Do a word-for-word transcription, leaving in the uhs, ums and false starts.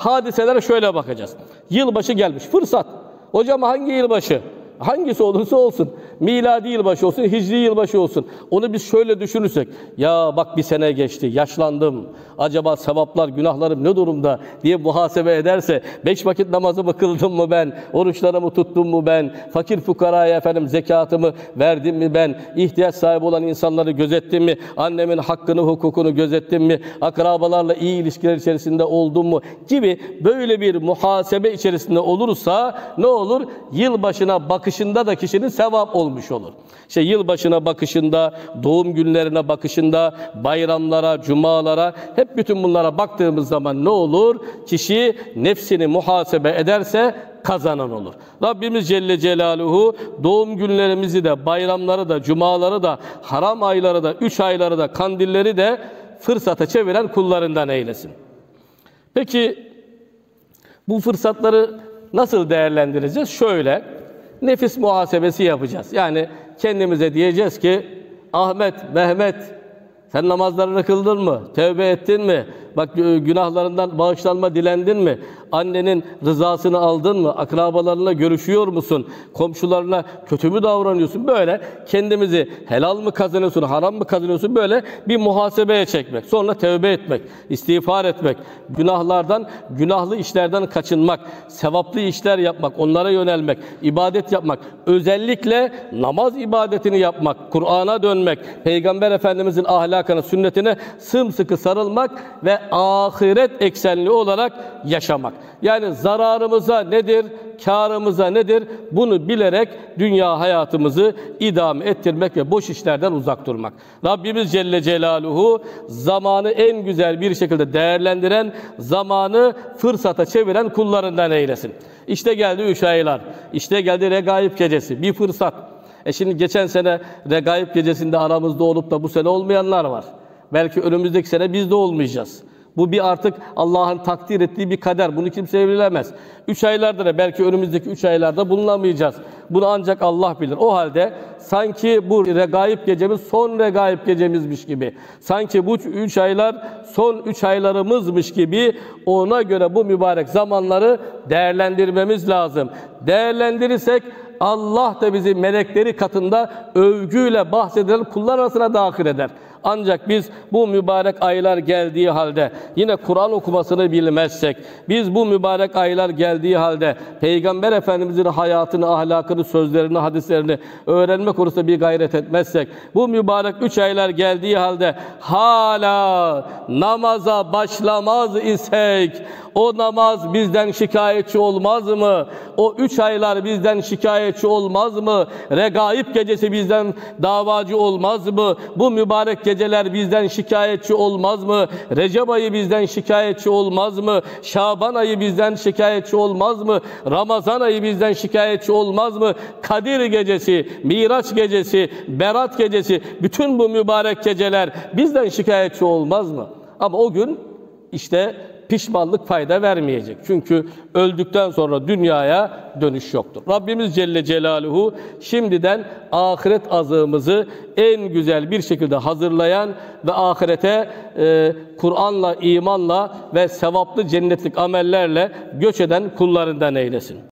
hadiselere şöyle bakacağız. Yılbaşı gelmiş, fırsat. Hocam hangi yılbaşı? Hangisi olursa olsun, miladi yılbaşı olsun, hicri yılbaşı olsun. Onu biz şöyle düşünürsek, ya bak bir sene geçti, yaşlandım, acaba sevaplar, günahlarım ne durumda diye muhasebe ederse, beş vakit namazımı kıldım mı ben, oruçlarımı tuttum mu ben, fakir fukaraya efendim zekatımı verdim mi ben, ihtiyaç sahibi olan insanları gözettim mi, annemin hakkını, hukukunu gözettim mi, akrabalarla iyi ilişkiler içerisinde oldum mu gibi böyle bir muhasebe içerisinde olursa ne olur? Yılbaşına bakışında da kişinin sevap olmuş olur. İşte yılbaşına bakışında, doğum günlerine bakışında, bayramlara, cumalara, hep bütün bunlara baktığımız zaman ne olur? Kişi nefsini muhasebe ederse kazanan olur. Rabbimiz Celle Celaluhu doğum günlerimizi de, bayramları da, cumaları da, haram ayları da, üç ayları da, kandilleri de fırsata çeviren kullarından eylesin. Peki bu fırsatları nasıl değerlendireceğiz? Şöyle, nefis muhasebesi yapacağız. Yani kendimize diyeceğiz ki, Ahmet, Mehmet, sen namazlarını kıldın mı? Tevbe ettin mi? Bak günahlarından bağışlanma dilendin mi? Annenin rızasını aldın mı? Akrabalarınla görüşüyor musun? Komşularına kötü mü davranıyorsun? Böyle kendimizi helal mı kazanıyorsun, haram mı kazanıyorsun? Böyle bir muhasebeye çekmek. Sonra tevbe etmek, istiğfar etmek, günahlardan, günahlı işlerden kaçınmak, sevaplı işler yapmak, onlara yönelmek, ibadet yapmak, özellikle namaz ibadetini yapmak, Kur'an'a dönmek, Peygamber Efendimizin ahlakına, sünnetine sımsıkı sarılmak ve ahiret eksenli olarak yaşamak. Yani zararımıza nedir, kârımıza nedir? Bunu bilerek dünya hayatımızı idame ettirmek ve boş işlerden uzak durmak. Rabbimiz Celle Celaluhu zamanı en güzel bir şekilde değerlendiren, zamanı fırsata çeviren kullarından eylesin. İşte geldi üç aylar, işte geldi Regaib Gecesi, bir fırsat. E şimdi geçen sene Regaib Gecesi'nde aramızda olup da bu sene olmayanlar var. Belki önümüzdeki sene biz de olmayacağız. Bu bir artık Allah'ın takdir ettiği bir kader. Bunu kimse evrilemez. Üç aylarda da belki önümüzdeki üç aylarda bulunamayacağız. Bunu ancak Allah bilir. O halde sanki bu Regaib Gecemiz son Regaib Gecemizmiş gibi, sanki bu üç aylar son üç aylarımızmış gibi ona göre bu mübarek zamanları değerlendirmemiz lazım. Değerlendirirsek Allah da bizi melekleri katında övgüyle bahsedilen kullar arasına dahil eder. Ancak biz bu mübarek aylar geldiği halde yine Kur'an okumasını bilmezsek, biz bu mübarek aylar geldiği halde Peygamber Efendimizin hayatını, ahlakını, sözlerini, hadislerini öğrenme konusunda bir gayret etmezsek, bu mübarek üç aylar geldiği halde hala namaza başlamaz isek, o namaz bizden şikayetçi olmaz mı? O üç aylar bizden şikayetçi olmaz mı? Regaib Gecesi bizden davacı olmaz mı? Bu mübarek geceler bizden şikayetçi olmaz mı? Recep ayı bizden şikayetçi olmaz mı? Şaban ayı bizden şikayetçi olmaz mı? Ramazan ayı bizden şikayetçi olmaz mı? Kadir Gecesi, Miraç Gecesi, Berat Gecesi, bütün bu mübarek geceler bizden şikayetçi olmaz mı? Ama o gün işte pişmanlık fayda vermeyecek. Çünkü öldükten sonra dünyaya dönüş yoktur. Rabbimiz Celle Celaluhu şimdiden ahiret azığımızı en güzel bir şekilde hazırlayan ve ahirete e, Kur'an'la, imanla ve sevaplı cennetlik amellerle göç eden kullarından eylesin.